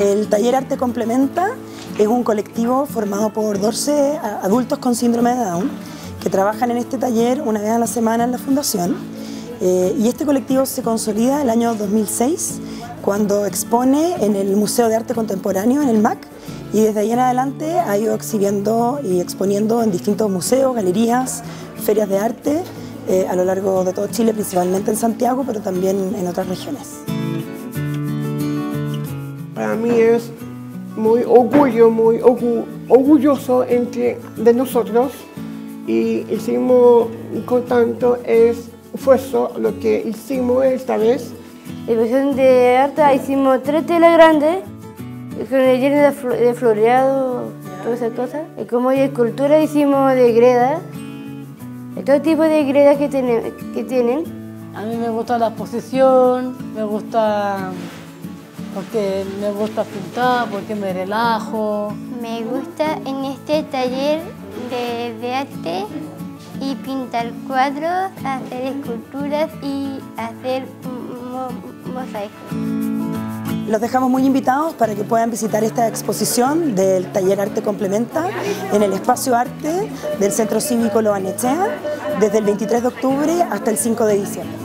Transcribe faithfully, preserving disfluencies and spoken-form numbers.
El taller Arte Complementa es un colectivo formado por doce adultos con síndrome de Down que trabajan en este taller una vez a la semana en la fundación. Eh, y este colectivo se consolida el año dos mil seis cuando expone en el Museo de Arte Contemporáneo en el M A C, y desde ahí en adelante ha ido exhibiendo y exponiendo en distintos museos, galerías, ferias de arte eh, a lo largo de todo Chile, principalmente en Santiago, pero también en otras regiones. Para mí es muy orgullo, muy orgulloso entre, de nosotros, y hicimos con tanto esfuerzo lo que hicimos esta vez. En la exposición de arte hicimos tres telas grandes, con el lleno de, fl de floreado, todas esas cosas. Y como hay escultura hicimos de greda, de todo tipo de gredas que, tiene, que tienen. A mí me gusta la exposición, me gusta porque me gusta pintar, porque me relajo. Me gusta en este taller de, de arte y pintar cuadros, hacer esculturas y hacer mo mosaicos. Los dejamos muy invitados para que puedan visitar esta exposición del taller Arte Complementa en el Espacio Arte del Centro Cívico Lo Barnechea desde el veintitrés de octubre hasta el cinco de diciembre.